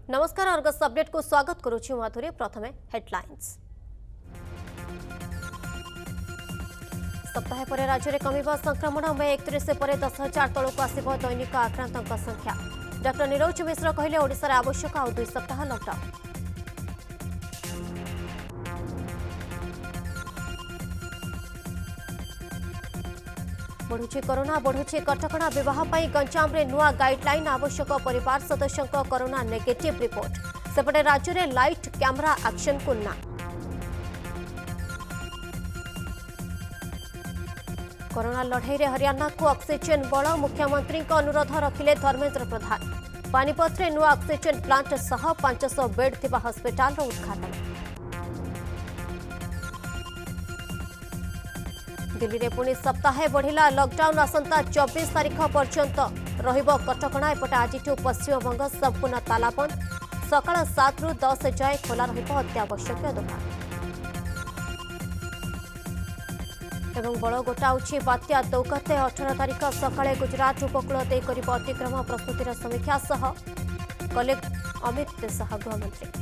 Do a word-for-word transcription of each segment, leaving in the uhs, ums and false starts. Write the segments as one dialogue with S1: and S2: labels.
S1: नमस्कार Argus update को स्वागत करुछि माधुरी। प्रथमे हेडलाइंस। सप्ताह पर राज्य में कमिबा संक्रमण मे एकतीस पर दस हजार तलक आसिब दैनिक आक्रांतों संख्या। डॉक्टर नीरज मिश्र कहले ओडिशा रे आवश्यक आ दुई सप्ताह लॉकडाउन। बढ़ुची कोरोना बढ़ुची कटकणा विवाह पर गंजाम रे नुआ गाइडलाइन आवश्यक परिवार सदस्यों कोरोना नेगेटिव रिपोर्ट। सेपटे राज्य में लाइट कैमेरा एक्शन को ना। कोरोना लड़ाई रे हरियाणा को ऑक्सीजन बल मुख्यमंत्री अनुरोध रखिले धर्मेंद्र प्रधान। पानीपत रे नुआ ऑक्सीजन प्लांट सह पांच सौ बेड थिबा हॉस्पिटल रो उद्घाटन। दिल्ली रे पुणी सप्ताहे बढ़िला लॉकडाउन। आसंता चौबीस तारीख पर्यंत रहिबो कटकणा। एपटे आज पश्चिमबंग संपूर्ण तालाबंद। सकाळ सात रु दस जाए खोला रहिबो अत्यावश्यक दुकान। एवं बड़ गोटाउछि बात्या दौकते। अठारह तारीख सकाळे गुजरात उपकूल दे करिबो अतिक्रम प्रस्तुतिर समीक्षा सह कले अमित शाह गृहमंत्री।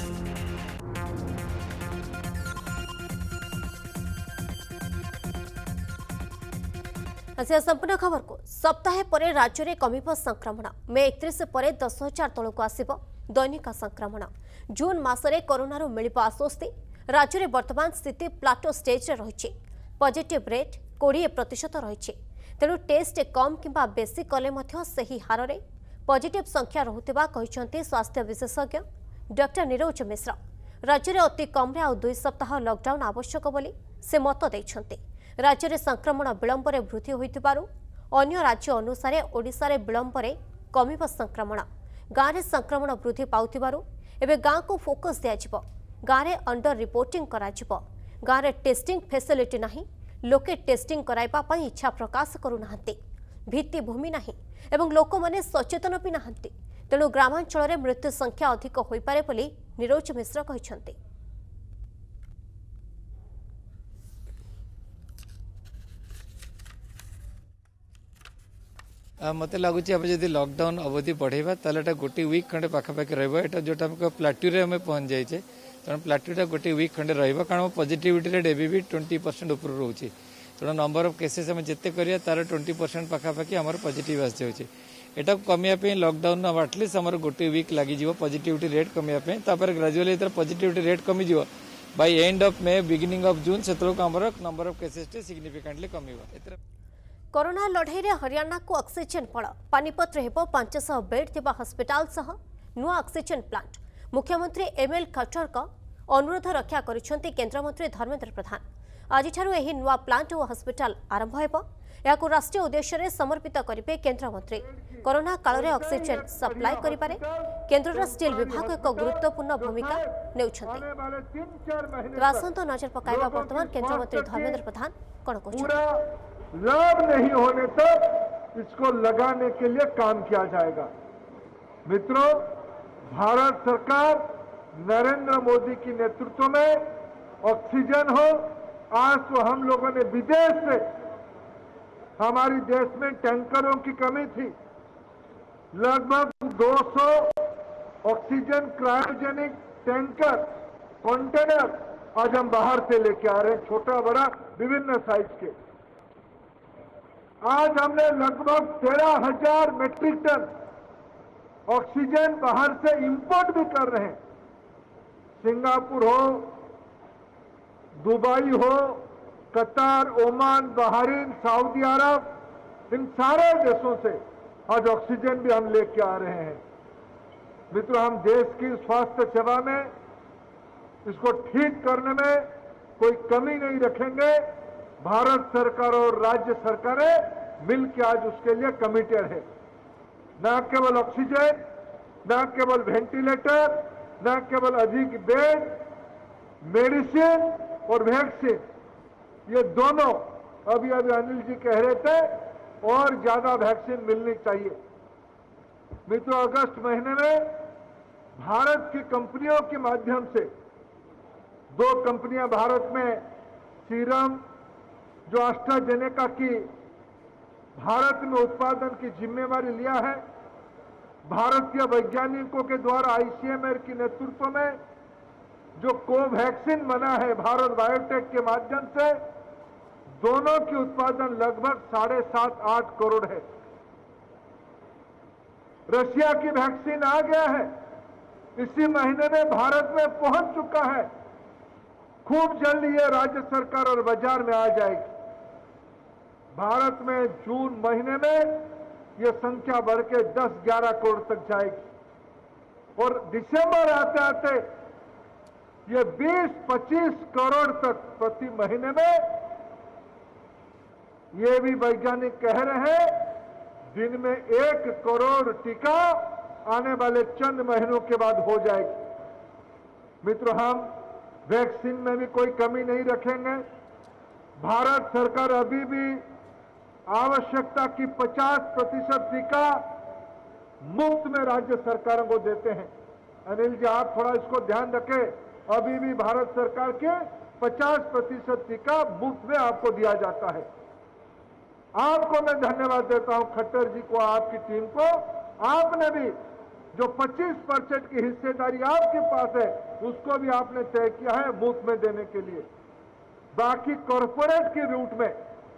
S1: संपूर्ण खबर को सप्ताह पर राज्य में कमिब संक्रमण। मे एकतीस पर दस हजार तलक आसिब दैनिक संक्रमण। जून मासरे कोरोना मिल आश्वस्ति। राज्य में वर्तमान स्थिति प्लाटो स्टेज रही। पॉजिटिव रेट बीस प्रतिशत रही। तेणु टेस्ट कम किंबा बेसी कले सही हार में पॉजिटिव संख्या रहुथिबा कहिसंती स्वास्थ्य विशेषज्ञ डॉक्टर नीरज मिश्र। राज्य में अति कम आ दुई सप्ताह लॉकडाउन आवश्यक बोली से मत देइछंती। राज्य में संक्रमण विलंब वृद्धि होइतिबारु अन्य राज्य अनुसार ओडिशा रे विलंब कमिब संक्रमण। गाँव में संक्रमण वृद्धि पाउतिबारु एबे गाँव को फोकस दियाजिबो। गाँव में अंडर रिपोर्टिंग कराजिबो। गाँव में टेस्टिंग फैसिलिटी नाही। लोके टेस्टिंग कराइबा पई इच्छा प्रकाश करूनाहांती। भित्तिभूमि नाही एवं लोक माने सचेतन भी नाहांती। तेणु ग्रामांचल में मृत्यु संख्या अधिक होई पारे बोली नीरज मिश्र कहिसंती।
S2: मत लगुच जब लॉकडाउन अवधि बढ़ेगा ताले गोटे वीक खंडे पाखापाखि रहा जोटा प्लाट्यू रे हमें पहुंच जाए। तेणु प्लाट्यूटा गोटे वीक खंडे रहा कारण पॉजिटिविटी रेट एबी भी ट्वेंटी परसेंट ऊपर रोचे। तेणु नंबर ऑफ केसेस आम जिते करिया तार ट्वेंटी परसेंट पाखापाखि आम पॉजिटिव आस जाऊँगी। एटा कमियापी लॉकडाउन आटलिस्ट आम गोटे वीक लगी पॉजिटिविटी रेट कमियापी ग्राजुअली पॉजिटिविटी रेट कमी by end of May beginning of June से नंबर ऑफ केसेस सिग्निफिकेंटली कमिबो।
S1: कोरोना लड़ाई रे हरियाणा को ऑक्सीजन बल। पानीपत रहिबो पांच सौ बेड थिबा हॉस्पिटल सह नुआ ऑक्सीजन प्लांट। मुख्यमंत्री एमएल खट्टर का अनुरोध रक्षा करिसेंती केंद्रमंत्री धर्मेंद्र प्रधान। आज एही नुआ प्लांट और हॉस्पिटल आरंभ हेबो। याकू राष्ट्रीय उद्देश्य रे समर्पित करिवे केंद्रमंत्री। कोरोना काल रे ऑक्सीजन सप्लाई करिबारे केंद्रर स्टील विभाग एक गुरुत्वपूर्ण भूमिका नेउछंती। आसंत नजर पकाइबा वर्तमान केंद्रमंत्री धर्मेंद्र प्रधान कोन कहछंती।
S3: लाभ नहीं होने तक इसको लगाने के लिए काम किया जाएगा। मित्रों, भारत सरकार नरेंद्र मोदी की नेतृत्व में ऑक्सीजन हो। आज तो हम लोगों ने विदेश से हमारी देश में टैंकरों की कमी थी। लगभग दो सौ ऑक्सीजन क्रायोजेनिक टैंकर कंटेनर आज हम बाहर से लेके आ रहे हैं, छोटा बड़ा विभिन्न साइज के। आज हमने लगभग तेरह हजार मेट्रिक टन ऑक्सीजन बाहर से इंपोर्ट भी कर रहे हैं। सिंगापुर हो, दुबई हो, Qatar, Oman, Bahrain, Saudi Arabia, इन सारे देशों से आज ऑक्सीजन भी हम लेके आ रहे हैं। मित्रों, हम देश की स्वास्थ्य सेवा में इसको ठीक करने में कोई कमी नहीं रखेंगे। भारत सरकार और राज्य सरकारें मिलकर आज उसके लिए कमिटेड है। न केवल ऑक्सीजन, न केवल वेंटिलेटर, न केवल अधिक बेड, मेडिसिन और वैक्सीन, ये दोनों अभी अभी अनिल जी कह रहे थे और ज्यादा वैक्सीन मिलनी चाहिए। मित्रों, अगस्त महीने में भारत की कंपनियों के माध्यम से दो कंपनियां भारत में सीरम जो एस्ट्राजेनेका की भारत में उत्पादन की जिम्मेवारी लिया है, भारतीय वैज्ञानिकों के द्वारा आईसीएमआर के नेतृत्व में जो कोवैक्सीन बना है भारत बायोटेक के माध्यम से, दोनों की उत्पादन लगभग साढ़े सात आठ करोड़ है। रशिया की वैक्सीन आ गया है, इसी महीने में भारत में पहुंच चुका है। खूब जल्द ये राज्य सरकार और बाजार में आ जाएगी। भारत में जून महीने में ये संख्या बढ़ के दस ग्यारह करोड़ तक जाएगी और दिसंबर आते आते ये बीस पच्चीस करोड़ तक प्रति महीने में, ये भी वैज्ञानिक कह रहे हैं, दिन में एक करोड़ टीका आने वाले चंद महीनों के बाद हो जाएगी। मित्रों, हम वैक्सीन में भी कोई कमी नहीं रखेंगे। भारत सरकार अभी भी आवश्यकता की पचास प्रतिशत टीका मुफ्त में राज्य सरकारों को देते हैं। अनिल जी, आप थोड़ा इसको ध्यान रखें। अभी भी भारत सरकार के पचास प्रतिशत टीका मुफ्त में आपको दिया जाता है। आपको मैं धन्यवाद देता हूं, खट्टर जी को, आपकी टीम को। आपने भी जो पच्चीस परसेंट की हिस्सेदारी आपके पास है, उसको भी आपने तय किया है मुफ्त में देने के लिए। बाकी कॉरपोरेट के रूट में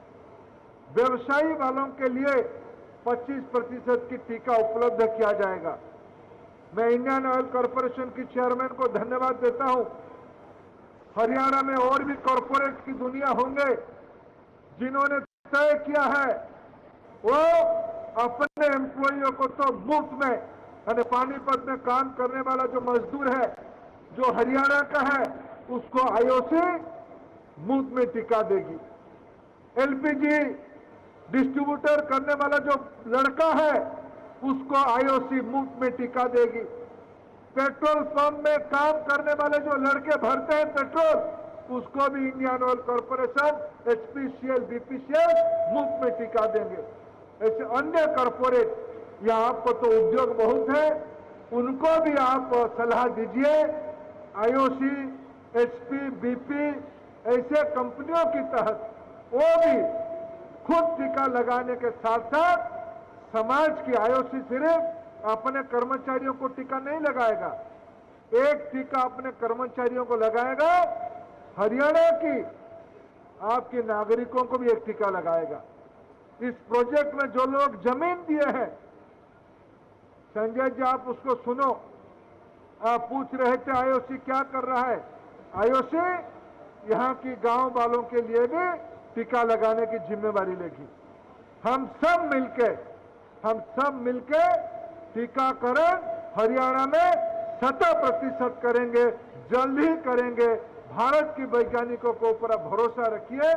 S3: व्यवसायी वालों के लिए पच्चीस प्रतिशत की टीका उपलब्ध किया जाएगा। मैं इंडियन ऑयल कॉरपोरेशन की चेयरमैन को धन्यवाद देता हूं। हरियाणा में और भी कॉरपोरेट की दुनिया होंगे जिन्होंने तय किया है वो अपने एम्प्लॉइयों को तो मुफ्त में, यानी पानीपत में काम करने वाला जो मजदूर है जो हरियाणा का है, उसको आईओसी मुफ्त में टीका देगी। एलपीजी डिस्ट्रीब्यूटर करने वाला जो लड़का है उसको आईओसी मुफ्त में टीका देगी। पेट्रोल पंप में काम करने वाले जो लड़के भरते हैं पेट्रोल, उसको भी Indian Oil Corporation, HPCL, BPCL मुफ्त में टीका देंगे। ऐसे अन्य कॉरपोरेट, यहाँ आपको तो उद्योग बहुत है, उनको भी आप सलाह दीजिए। आईओसी, एचपी, बीपी ऐसे कंपनियों की तहत वो भी खुद टीका लगाने के साथ साथ समाज की, आईओसी सिर्फ अपने कर्मचारियों को टीका नहीं लगाएगा, एक टीका अपने कर्मचारियों को लगाएगा, हरियाणा की आपके नागरिकों को भी एक टीका लगाएगा। इस प्रोजेक्ट में जो लोग जमीन दिए हैं, संजय जी आप उसको सुनो। आप पूछ रहे थे आईओसी क्या कर रहा है। आईओसी यहाँ की गांव वालों के लिए भी टीका लगाने की जिम्मेवारी लेगी। हम सब मिलके हम सब मिलके टीकाकरण हरियाणा में शत प्रतिशत करेंगे, जल्द ही करेंगे। भारत की वैज्ञानिकों को ऊपर भरोसा रखिए।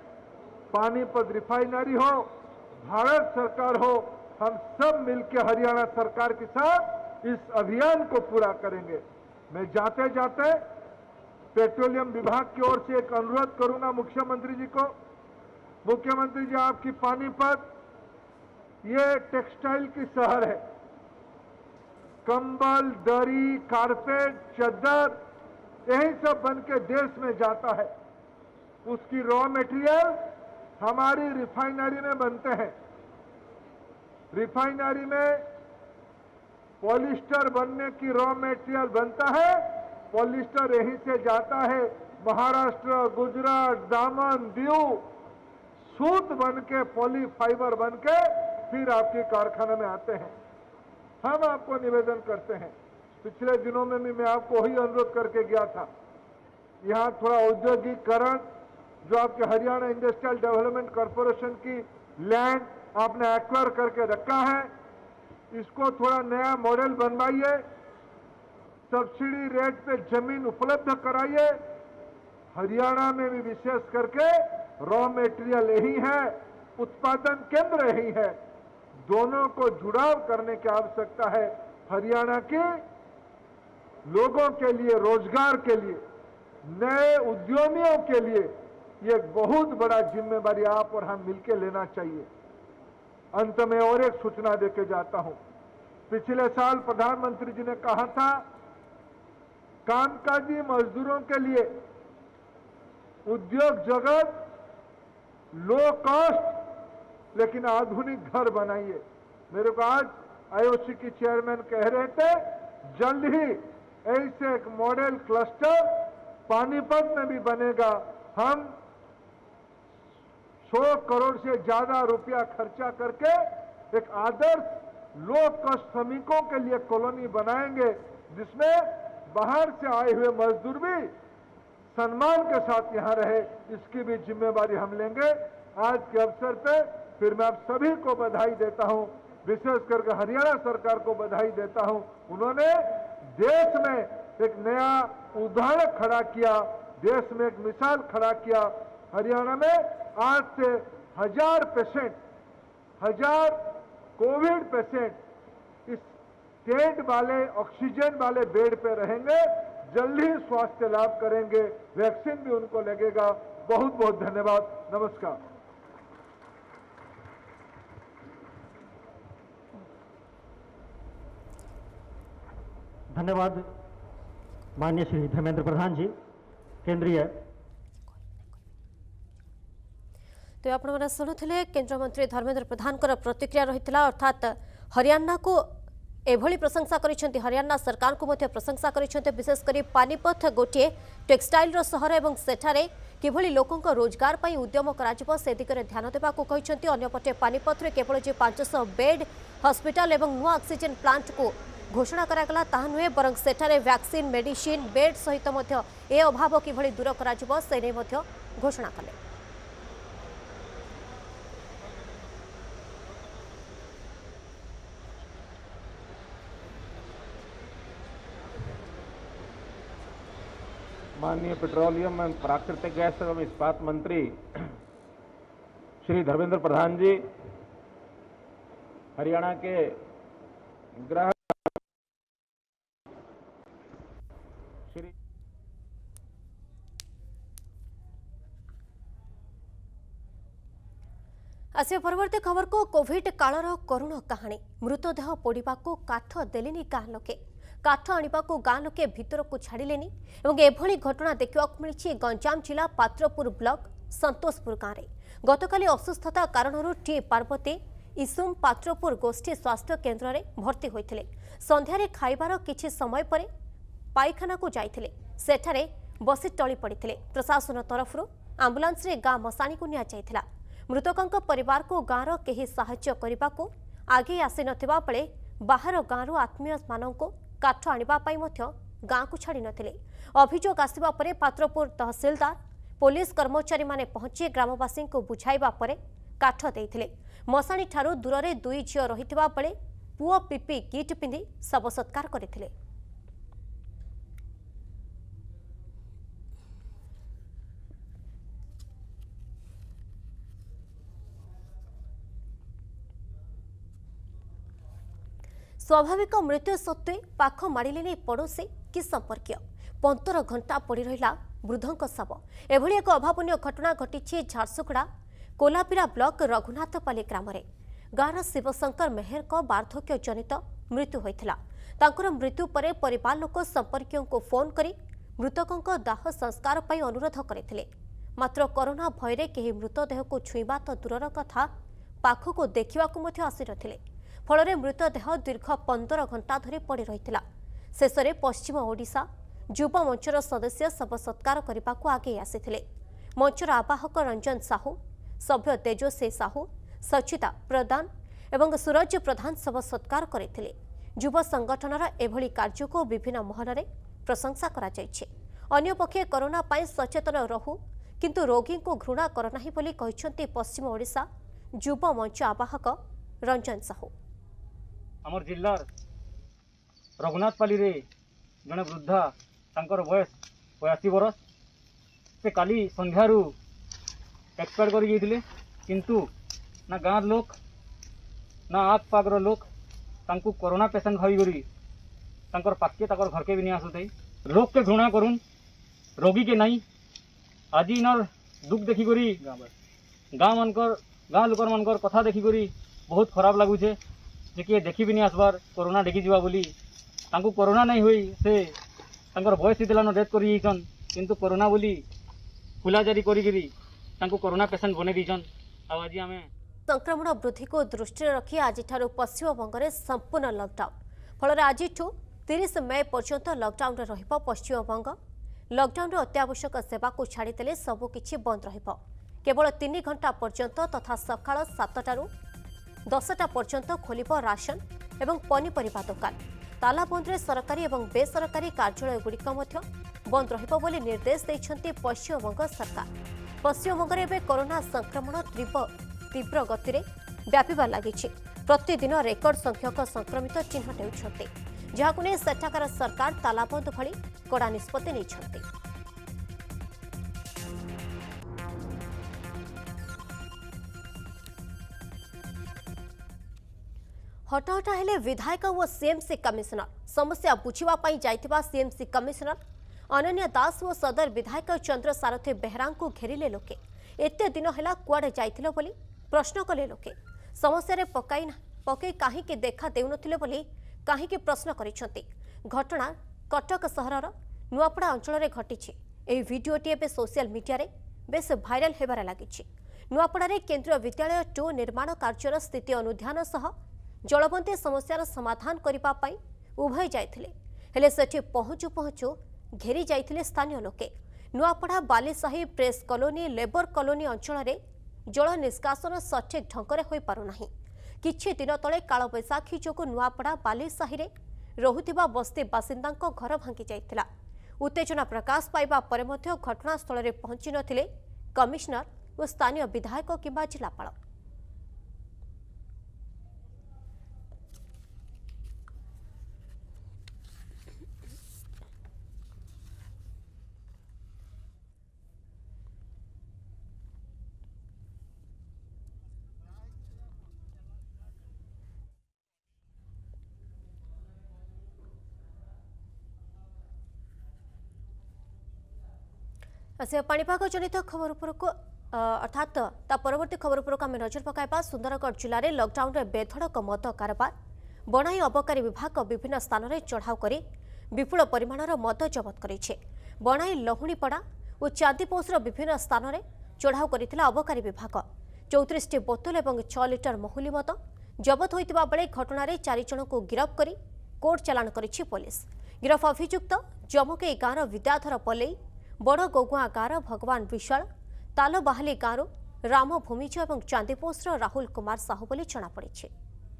S3: पानीपत रिफाइनरी हो, भारत सरकार हो, हम सब मिलकर हरियाणा सरकार के साथ इस अभियान को पूरा करेंगे। मैं जाते जाते पेट्रोलियम विभाग की ओर से एक अनुरोध करूंगा मुख्यमंत्री जी को। मुख्यमंत्री जी, आपकी पानीपत ये टेक्सटाइल की शहर है। कंबल, दरी, कारपेट, चादर यही सब बन के देश में जाता है। उसकी रॉ मटेरियल हमारी रिफाइनरी में बनते हैं। रिफाइनरी में पॉलिस्टर बनने की रॉ मटेरियल बनता है। पॉलिस्टर यहीं से जाता है महाराष्ट्र, गुजरात, दामन, दीव, सूत बन के, पॉली फाइबर बन के फिर आपके कारखाने में आते हैं। हम आपको निवेदन करते हैं, पिछले दिनों में भी मैं आपको वही अनुरोध करके गया था, यहाँ थोड़ा औद्योगिकरण जो आपके हरियाणा इंडस्ट्रियल डेवलपमेंट कॉरपोरेशन की लैंड आपने एक्वायर करके रखा है, इसको थोड़ा नया मॉडल बनवाइए, सब्सिडी रेट पे जमीन उपलब्ध कराइए। हरियाणा में भी विशेष करके रॉ मटेरियल यही है, उत्पादन केंद्र यही है। दोनों को जुड़ाव करने की आवश्यकता है। हरियाणा के लोगों के लिए, रोजगार के लिए, नए उद्यमियों के लिए ये एक बहुत बड़ा जिम्मेवारी आप और हम मिलकर लेना चाहिए। अंत में और एक सूचना देके जाता हूं। पिछले साल प्रधानमंत्री जी ने कहा था कामकाजी मजदूरों के लिए उद्योग जगत लो कॉस्ट लेकिन आधुनिक घर बनाइए। मेरे को आज आईओसी की चेयरमैन कह रहे थे, जल्द ही ऐसे एक मॉडल क्लस्टर पानीपत में भी बनेगा। हम सौ करोड़ से ज्यादा रुपया खर्चा करके एक आदर्श लो कॉस्ट श्रमिकों के लिए कॉलोनी बनाएंगे, जिसमें बाहर से आए हुए मजदूर भी सम्मान के साथ यहाँ रहे। इसकी भी जिम्मेवारी हम लेंगे। आज के अवसर पे फिर मैं आप सभी को बधाई देता हूँ, विशेष करके हरियाणा सरकार को बधाई देता हूँ। उन्होंने देश में एक नया उदाहरण खड़ा किया, देश में एक मिसाल खड़ा किया। हरियाणा में आज से हजार पेशेंट हजार कोविड पेशेंट इस टेंट वाले ऑक्सीजन वाले बेड पे रहेंगे, जल्द ही स्वास्थ्य लाभ करेंगे, वैक्सीन भी उनको लगेगा। बहुत बहुत धन्यवाद। नमस्कार।
S4: धन्यवाद माननीय श्री धर्मेंद्र प्रधान जी, केंद्रीय।
S1: तो आपण शुणुले केन्द्रमंत्री धर्मेंद्र प्रधान प्रतिक्रिया रही, अर्थात हरियाणा को एभली प्रशंसा करिसेंती, हरियाणा सरकार को मध्य प्रशंसा करिसेंती। विशेषकर पानीपत गोटे टेक्सटाइल रो सहर एवं सेठारे किभली लोकों रोजगार पाई उद्यम कराजिबो से दिगरे ध्यान देबा को कहिसेंती। अन्यपटे पानीपत रे केवल जे पाँच सौ बेड हॉस्पिटल एवं नुआ ऑक्सीजन प्लांट को घोषणा करागला ताहा नुहे, बरं सेठारे वैक्सीन मेडिसिन बेड सहित मध्य ए अभाव किभली दूर कराजिबो से नै मध्य घोषणा कले।
S5: माननीय पेट्रोलियम एवं प्राकृतिक गैस एवं इस्पात मंत्री श्री धर्मेंद्र प्रधान जी, हरियाणा के गृह श्री
S1: आसिया परवर्ती खबर को कोविड कालर करुण कहानी। मृतदेह पोड़ा को काठ देलेनी गाँ लोके, काठ आने को गाँ लोके भितर को छाड़िलेनी और एभली घटना देखा मिली गंजाम जिला पात्रपुर ब्लॉक संतोषपुर गाँव में। गतकाली असुस्थता कारण टी पार्वती इसुम पात्रपुर गोष्ठी स्वास्थ्य केन्द्र में भर्ती होते संध्यारे खाइबार किछि समय पर पायखाना को जाइथिले, सेठारे बसी टली पड़ते। प्रशासन तरफ आंबुलांस रे गाँ मशाणी को निया जाइथिला। मृतकों परिवार को गाँव केही साहाय्य करने को आगे आसी नथिबा बेले बाहर गाँव आत्मीय मानों को काठ आनिबा मध्य गाँ को छाड़ी नथिले। अभियोग आसिबा परे पात्रपुर तहसीलदार पुलिस कर्मचारी माने पहुंची ग्रामवासी को बुझाइबा परे काठ देइथिले। मशाणी ठारू दूर में दुई झील रहिथिबा बेले पुओ पीपी किट पिंधि शव सत्कार करथिले। स्वाभाविक मृत्यु सत्वे पाख माड़िले पड़ोशी कि संपर्क पंदर घंटा पड़ रहा वृद्धों शव। एभली एक अभावन घटना घटी झारसुगुड़ा कोलापिरा ब्लॉक रघुनाथपाली ग्राम में। गाँव शिवशंकर मेहर को वार्धक्य जनित मृत्यु होता। तांकर मृत्यु पर परिवार लोक संपर्कियों को फोन कर मृतकों दाह संस्कार पर अनुरोध करते, मात्र कोरोना भୟରେ केही मृतदेह को छुईबा तो दूरर कथा पाखक देखा आसी नथिले। फल मृतदेह दीर्घ पंदर घंटा धरी पड़ रही। शेष में पश्चिम ओडिशा युवा मंचर सदस्य शव सत्कार करने को आगे आसीथिले। मंचर आवाहक रंजन साहू, सभ्य तेजस्वी साहू, सचिता प्रधान एवं सूरज प्रधान शव सत्कार करते। युवा संगठनर एभली कार्य को विभिन्न महल में प्रशंसा करा जायछि। अन्यपक्षे कोरोना पाई सचेतन रहू किंतु रोगी को घृणा करना बोली कहिसेंती पश्चिम ओडिशा युवा मंच आवाहक रंजन साहू।
S6: आमर जिल्लार रघुनाथपाली रे जड़े वृद्धा तांकर बयस बयासी बरस से काली संध्यारू एक्सपायर कर जाइए, किंतु ना गाँव लोक ना आख पागर लोक तांकु कोरोना पेसेंट भावी करी तांकर पाके ताकर घर के भी नहीं आसुते। लोक के घृणा करुन रोगी के नहीं। आज इनर दुख देखी करी गाँव मानकर गाँव लोक मानकर कथा देखी करी बहुत खराब लगुचे जे किए देखी भी नहीं आसबार कोरोना डेगी जावा बोली। तांकु कोरोना नहीं हुई से तांकर बयस दिलान डेथ कर जाइछन, किंतु कोरोना बोली फुला जारी करी तांकु कोरोना पेसेंट बने दीछन। आज आमे
S1: संक्रमण वृद्धि को दृष्टि रखी आज पश्चिमबंग में संपूर्ण लॉकडाउन फल आज तीस मे पर्यंत लॉकडाउन रहिबो पश्चिमबंग। लॉकडाउन अत्यावश्यक सेवा को छाड़देले सबकिछि बंद रहिबो केवल तीन घंटा पर्यंत तथा सकाळ सातटारू दसटा पर्यंत खोलिबो राशन एवं पनीपरिबा दुकान। तालाबंद रे सरकारी एवं बेसरकारी कार्यालय गुड़िक मध्य बंद रहिबो बोली निर्देश दैछन्ती पश्चिमबंग सरकार। पश्चिमबंग रे एबे कोरोना संक्रमण तीव्र तीव्र गति रे व्यापीबा लागिछि। प्रतिदिन रेकर्ड संख्यक संक्रमित चिन्हट हेउछन्ती जहाकु नै सेठाकार सरकार तालाबंद भली कड़ा निष्पत्ति नैछन्ती। हटाहटा हेले विधायक और सीएमसी कमिशनर समस्या बुझिबा पई जाइतिबा सीएमसी कमिशनर अनन्या दास और सदर विधायक चंद्र सारथी बेहरा को घेरिले लोके। एते दिन हेला कुआडे जाइतिलो बोली प्रश्न कले लोके। समस्या रे पकाई पकई काहे के देखा देउनथिले बोली काहे के प्रश्न करिसंती। घटना कटक सहरर नुआपड़ा अंचल रे घटिछि। एही भिडियोटी एबे सोशल मीडिया रे बेस भाइराल हेबार लागिछि। नुआपड़ा रे केंद्रीय विद्यालय टू निर्माण कार्यर स्थिति अनुध्यान सह जलबंदी समस्यार समाधान करिबा पई उभय जाइथिले हेले सेठी पहुंचु पहुंचु घेरी जाइथिले स्थानीय लोके। Nuapada Balisahi press colony labour colony अंचल रे जल निष्कासन सठिक ढंगरे होई पारु नाही। किछि दिन तळे कालबैशाखी जोगु नुआपड़ा बालीसाही रे रहुतिबा बस्ती बासिंदांक घर भांगी जाइथिला। उत्तेजना प्रकाश पाइबा परे मध्य घटनास्थल रे पहुंची नथिले कमिशनर और स्थानीय विधायक किंबा जिलापाल। से पाणीपाग जनित खबर उपरको अर्थात ता परवर्ती खबर उपरको आम नजर पकाइबा। सुंदरगढ़ जिले में लॉकडाउन रे बेधड़क मद कारबार बनाई अबकारी विभाग विभिन्न स्थान में चढ़ाऊ कर विपुल परिमाणर मद जबत करिछे। बनाई लहुणीपड़ा और चांदीपोषर विभिन्न स्थान में चढ़ाऊ कर अबकारी विभाग चौतीस टी बोतल और छह लिटर महुली मद जबत होइतिबा बेले घटना चार जन को गिरफ्त कर कोर्ट चालाण करिछि पुलिस। गिरफ अभियुक्त जमकई गाँव विद्याधर पल्लई बड़ गोगुआ गाँव भगवान विशाल तालबाहाली गाँव राम भूमिज और चांदीपोषर राहुल कुमार साहू बोली जनापड़ी।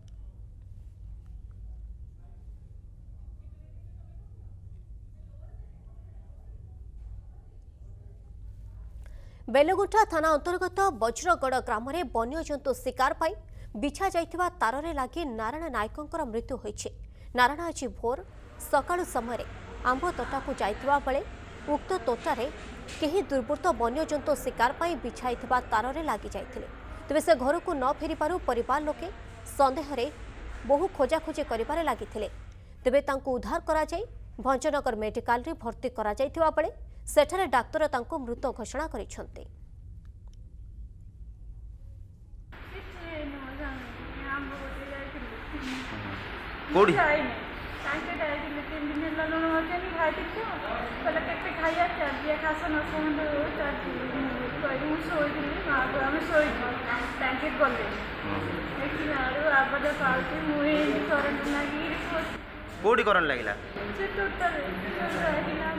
S1: बेलगुंठा थाना अंतर्गत वज्रगड़ ग्राम में वन्यजंतु शिकार पाई बिछा जाइथिबा ताରରେ लागि नारायण नायकंकर मृत्यु होइछि। नारायण आज भोर सकाळु समय आंब तोटा को जाइथिबा बेले उक्त तोटारे केही दुर्बृत्त वन्यजंतु शिकार पाई बिछाइथिबा ताରରେ लागि जाइथिले। तेबे से घर को न फेरी पारु परिवार लोके संदेह रे बहु खोजाखोजी करिबारे लागिथिले। तेबे तांको उद्धार करा जाई भंजनगर मेडिकल रे भर्ती करा जाइथिबा बेले सेठारे डाक्तर तांको मृत घोषणा करिसंते।
S7: कोड़ी
S8: तांके डायरी तीन दिन ହେଲା ଲୁଣ ମଜେନି ଖାଇଥିଲୁ କହିଲେ କେତେ ଖାଇବା ଚାଲିଏ ଖାସ ନ ସମୁଦ୍ର ଚାଲିଛି କହିଲି ମୁଁ ଶୋଇଥିଲି ମାଆକୁ ଆମେ ଶୋଇଛୁ ତାଙ୍କେ ଗଲେ ଦେଖିଲାରୁ ଆବାଜ ପାଉଛି ମୁଁ ଏମିତି କରେଣ୍ଟ ଲାଗିକି
S7: କୋଉଠି କରେଣ୍ଟ ଲାଗିଲା
S8: ସେ ଟୋଟାଲ ଲାଗିଲା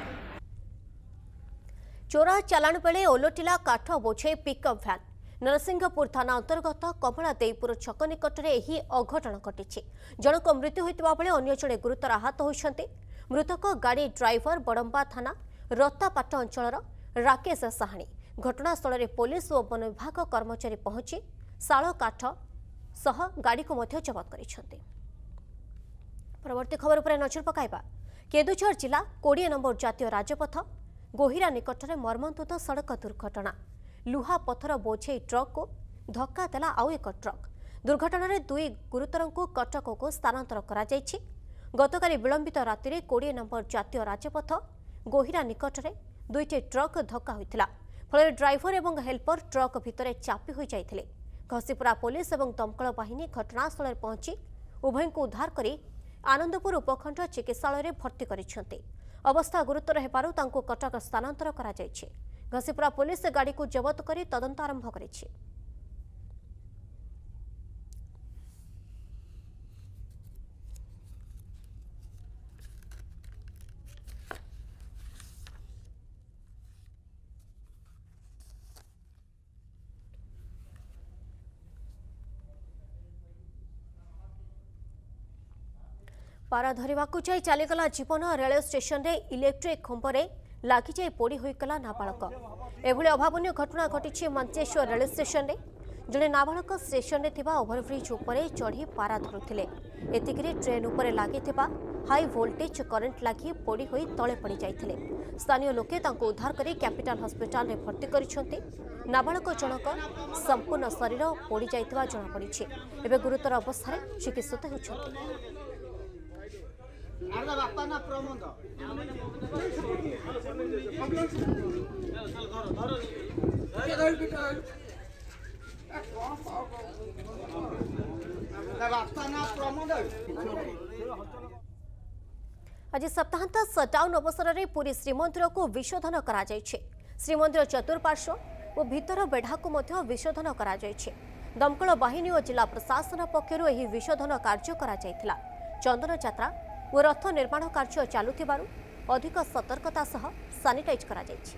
S1: चोरा चालाण बेले ओलटिला काठ बोझे पिकअप भ्यान। नरसिंहपुर थाना अंतर्गत कमला देईपुर छक निकट में यह अघटन घटी। जनक मृत्यु होता बेले अन्य जड़े गुरुतर आहत होती। मृतक गाड़ी ड्राइवर बड़म्बा थाना रत्तापाट अंचल राकेश साहाणी। घटनास्थल में पुलिस और वन विभाग कर्मचारी पहुंची शाल काठ सह गाड़ी को मध्य जबत कर। परवर्ती खबर पर नजर पकाइबा। केन्दुझर जिला कोड़े नंबर जातीय राजपथ गोहिरा निकट में मर्मन्तुद सड़क दुर्घटना। लुहा पथर बोझे ट्रक को धक्का देला आउ एक ट्रक। दुर्घटना रे दुई गुरुतर को कटक को स्थानांतर करा जायछि। गतकाली विलंबित राति रे कोड़े नंबर जातीय राजपथ गोहिरा निकट में दुईटी ट्रक धक्का होइतिला। फल ड्राइवर एवं हेल्पर ट्रक भितर चापी हो जाइथिले। घसीपुरा पुलिस एवं दमकल बाहिनी घटनास्थल पहुंची उभय को उद्धार कर आनंदपुर उपखंड चिकित्सालय भर्ती करिसेंती। अवस्था गुरुतर हेबारु तांको कटक स्थानांतर करा जायछि। घसीपुरा पुलिस गाड़ी को जबत कर तदंत आरंभ करिछि। पारा धरवाक जाई चलीगला जीवन रेल स्टेशन रे इलेक्ट्रिक खंभरे लागी जाई पोड़ी होइकला नाबालक एभली अभावनीय घटना घटी मंचेश्वर रेल स्टेशन रे जड़े नाबालक स्टेशन रे थिबा ओभरब्रिज उपरे चढ़ी पारा धरुथिले एतिकिरे ट्रेन उपरे लागि थिबा हाई वोल्टेज करंट लागि पोड़ी होई तळे पड़ी जाइथिले स्थानीय लोके तांको उद्धार करी कैपिटल हॉस्पिटल रे भर्ती करिसंती नाबालक जनक संपूर्ण शरीर पोड़ी जाइतबा जणा पड़िछि एबे गुरुतर अवस्था रे चिकित्सित होउछंती आज सप्ताहांत सटडाउन अवसर में पुरी श्रीमंदिर को विशोधन करा जायछि। श्रीमंदिर चतुर्पार्श्व और भीतर बेढ़ा को मध्य विशोधन करा जायछि। दमकल बाहिनी और जिला प्रशासन पक्षरु एही विशोधन कार्य करा जायथिला। चंदन यात्रा और रथ निर्माण कार्य चालुथिबारु अधिक सतर्कता सह सानिटाइज करा जायछि।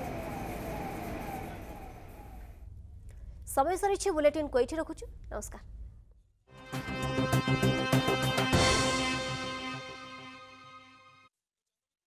S1: समय सरी बुलेटिन को रखुछु। नमस्कार।